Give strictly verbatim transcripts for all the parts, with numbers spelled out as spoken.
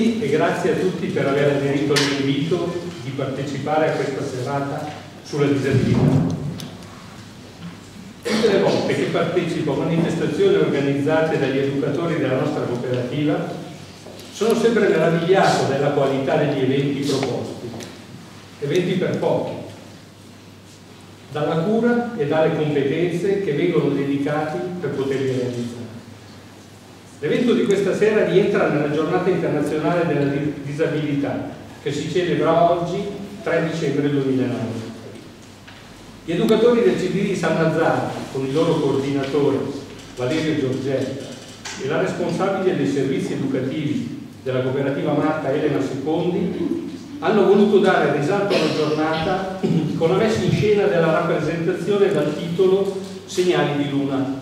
tutti e grazie a tutti per aver aderito all'invito di partecipare a questa serata sulla disabilità. Tutte le volte che partecipo a manifestazioni organizzate dagli educatori della nostra cooperativa sono sempre meravigliato della qualità degli eventi proposti, eventi per pochi, dalla cura e dalle competenze che vengono dedicati per poterli realizzare. L'evento di questa sera rientra nella giornata internazionale della disabilità che si celebra oggi, tre dicembre duemilanove. Gli educatori del C D di San Lazzaro, con il loro coordinatore Valerio Giorgetta e la responsabile dei servizi educativi della cooperativa Marca Elena Secondi, hanno voluto dare risalto alla giornata con la messa in scena della rappresentazione dal titolo Segnali di Luna.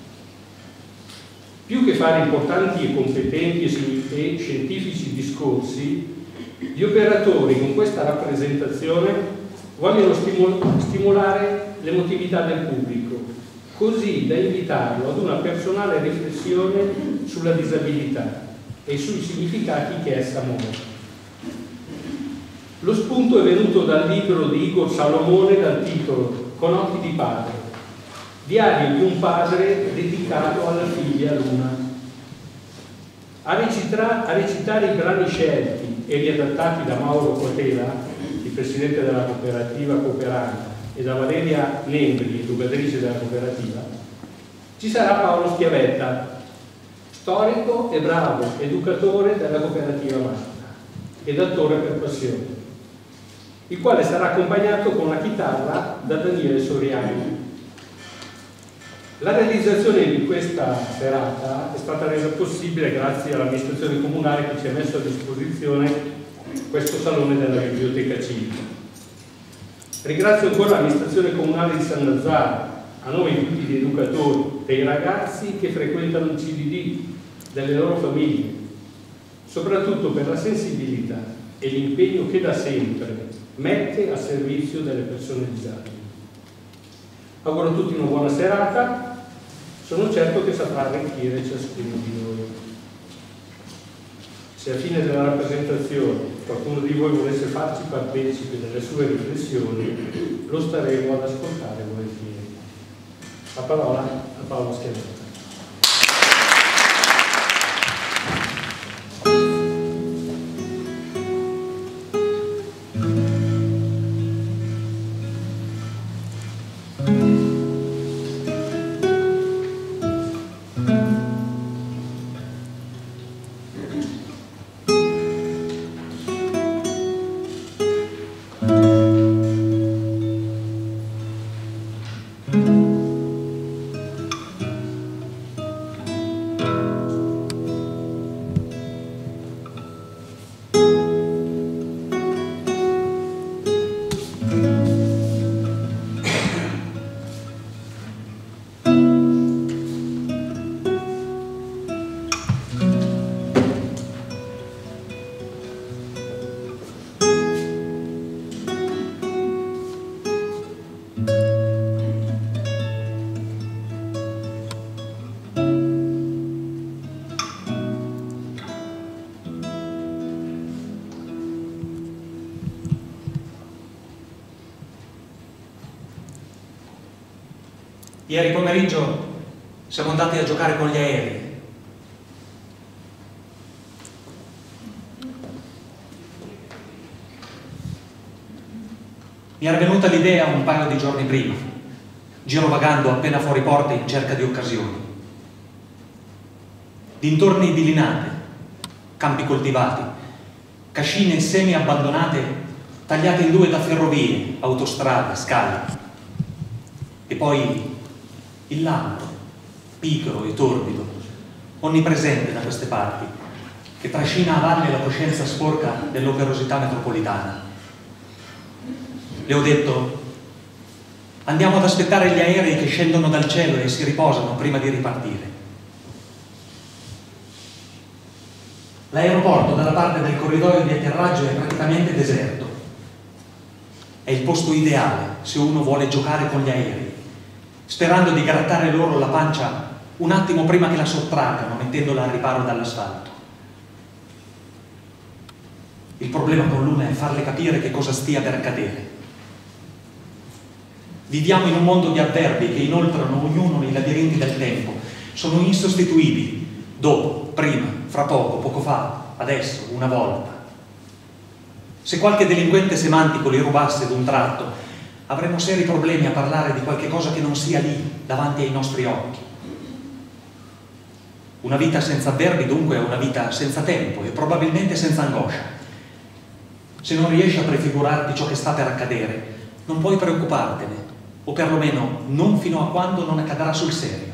Più che fare importanti e competenti e scientifici discorsi, gli operatori con questa rappresentazione vogliono stimol stimolare l'emotività del pubblico, così da invitarlo ad una personale riflessione sulla disabilità e sui significati che essa muove. Lo spunto è venuto dal libro di Igor Salomone dal titolo Con occhi di padre, diario di un padre dedicato alla figlia Luna. A, recitare, a recitare i brani scelti e riadattati da Mauro Cotela, il presidente della cooperativa Cooperanta, e da Valeria Nembri, educatrice della cooperativa, ci sarà Paolo Schiavetta, storico e bravo educatore della cooperativa Marca ed attore per passione, il quale sarà accompagnato con la chitarra da Daniele Soriani. La realizzazione di questa serata è stata resa possibile grazie all'amministrazione comunale che ci ha messo a disposizione questo salone della biblioteca civica. Ringrazio ancora l'amministrazione comunale di San Lazzaro, a nome di tutti gli educatori, dei ragazzi che frequentano il C D D, delle loro famiglie, soprattutto per la sensibilità e l'impegno che da sempre mette a servizio delle persone disabili. Auguro a tutti una buona serata, sono certo che saprà arricchire ciascuno di noi. Se a fine della rappresentazione qualcuno di voi volesse farci partecipe delle sue riflessioni, lo staremo ad ascoltare volentieri. La parola a Paolo Schiavetta. Ieri pomeriggio siamo andati a giocare con gli aerei. Mi era venuta l'idea un paio di giorni prima, girovagando appena fuori porta in cerca di occasioni. Dintorni di linate, campi coltivati, cascine semi abbandonate tagliate in due da ferrovie, autostrade, scale. E poi il lago, pigro e torbido, onnipresente da queste parti, che trascina a valle la coscienza sporca dell'operosità metropolitana. Le ho detto: andiamo ad aspettare gli aerei che scendono dal cielo e si riposano prima di ripartire. L'aeroporto dalla parte del corridoio di atterraggio è praticamente deserto. È il posto ideale se uno vuole giocare con gli aerei, sperando di grattare loro la pancia un attimo prima che la sottraggano, mettendola al riparo dall'asfalto. Il problema con Luna è farle capire che cosa stia per accadere. Viviamo in un mondo di avverbi che inoltrano ognuno nei labirinti del tempo. Sono insostituibili. Dopo, prima, fra poco, poco fa, adesso, una volta. Se qualche delinquente semantico li rubasse d'un tratto, avremmo seri problemi a parlare di qualche cosa che non sia lì, davanti ai nostri occhi. Una vita senza avverbi dunque è una vita senza tempo e probabilmente senza angoscia. Se non riesci a prefigurarti ciò che sta per accadere, non puoi preoccupartene, o perlomeno non fino a quando non accadrà sul serio.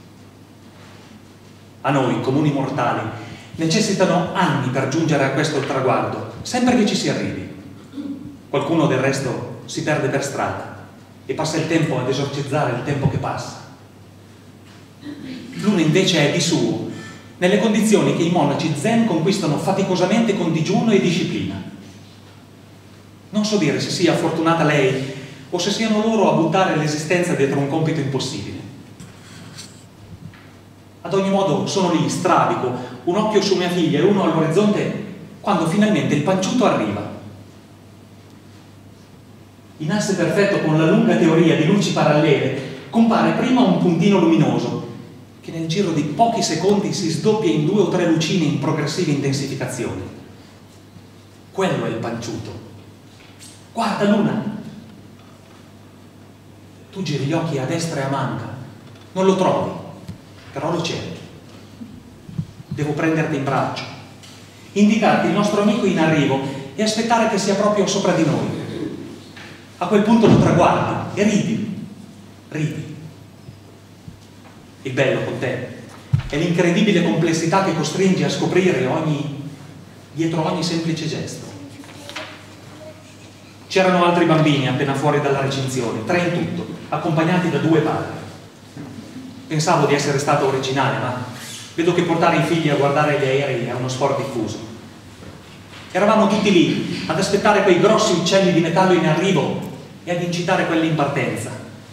A noi, comuni mortali, necessitano anni per giungere a questo traguardo, sempre che ci si arrivi. Qualcuno del resto si perde per strada e passa il tempo ad esorcizzare il tempo che passa. Luna invece è di suo, nelle condizioni che i monaci zen conquistano faticosamente con digiuno e disciplina. Non so dire se sia fortunata lei o se siano loro a buttare l'esistenza dietro un compito impossibile. Ad ogni modo sono lì, strabico, un occhio su mia figlia e uno all'orizzonte, quando finalmente il panciuto arriva. In asse perfetto con la lunga teoria di luci parallele, compare prima un puntino luminoso, che nel giro di pochi secondi si sdoppia in due o tre lucine in progressiva intensificazione. Quello è il panciuto. Guarda, Luna! Tu giri gli occhi a destra e a manca. Non lo trovi, però lo cerchi. Devo prenderti in braccio, indicarti il nostro amico in arrivo e aspettare che sia proprio sopra di noi. A quel punto lo traguardi e ridi, ridi. Il bello con te è l'incredibile complessità che costringe a scoprire ogni, dietro ogni semplice gesto. C'erano altri bambini appena fuori dalla recinzione, tre in tutto, accompagnati da due padri. Pensavo di essere stato originale, ma vedo che portare i figli a guardare gli aerei è uno sport diffuso. Eravamo tutti lì, ad aspettare quei grossi uccelli di metallo in arrivo e ad incitare quelli in partenza.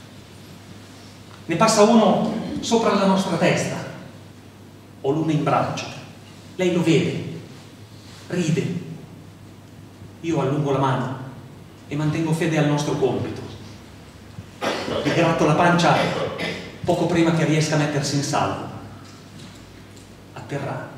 Ne passa uno sopra la nostra testa. Ho Luna in braccio. Lei lo vede, ride. Io allungo la mano e mantengo fede al nostro compito. Gli gratto la pancia poco prima che riesca a mettersi in salvo. Atterrà.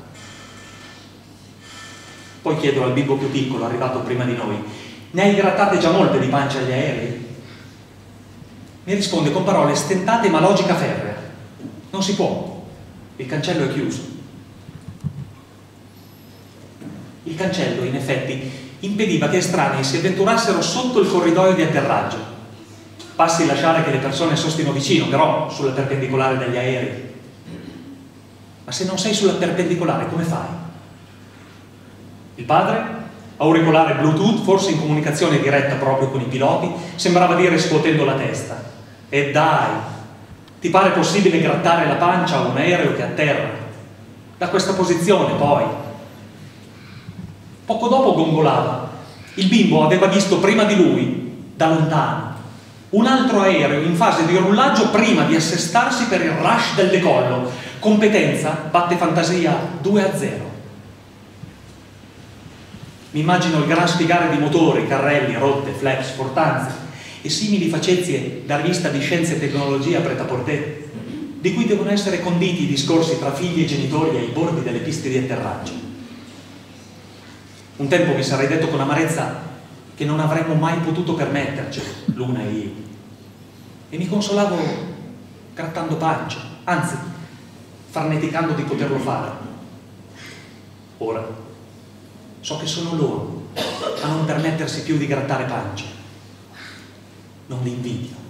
Poi chiedo al bimbo più piccolo, arrivato prima di noi: ne hai grattate già molte di pancia agli aerei? Mi risponde con parole stentate ma logica ferrea: non si può, il cancello è chiuso. Il cancello, in effetti, impediva che estranei si avventurassero sotto il corridoio di atterraggio. Passi lasciare che le persone sostino vicino, però sulla perpendicolare degli aerei. Ma se non sei sulla perpendicolare, come fai? Il padre, auricolare Bluetooth, forse in comunicazione diretta proprio con i piloti, sembrava dire scuotendo la testa: e dai, ti pare possibile grattare la pancia a un aereo che atterra? Da questa posizione, poi. Poco dopo gongolava. Il bimbo aveva visto prima di lui, da lontano, un altro aereo in fase di rullaggio prima di assestarsi per il rush del decollo. Competenza batte fantasia due a zero. Mi immagino il gran spiegare di motori, carrelli, rotte, flaps, portanze e simili facezie da rivista di scienze e tecnologia pret-à-porter, di cui devono essere conditi i discorsi tra figli e genitori ai bordi delle piste di atterraggio. Un tempo mi sarei detto con amarezza che non avremmo mai potuto permettercelo, Luna e io, e mi consolavo grattando pancia, anzi farneticando di poterlo fare. Ora so che sono loro a non permettersi più di grattare pancia. Non li invidio.